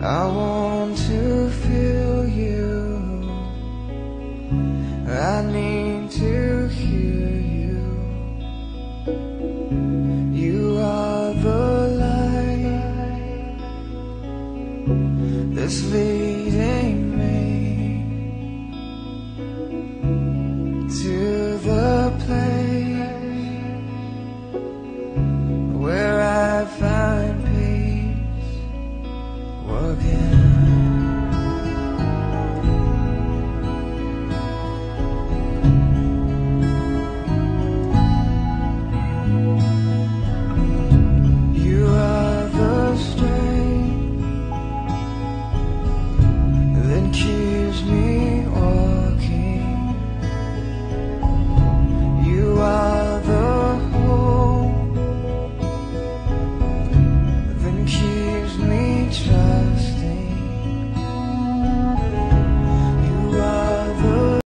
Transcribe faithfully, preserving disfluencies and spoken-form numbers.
I want to feel you, I need to hear you. You are the light that's leading me to the place where I find peace again. You are the strength that keeps me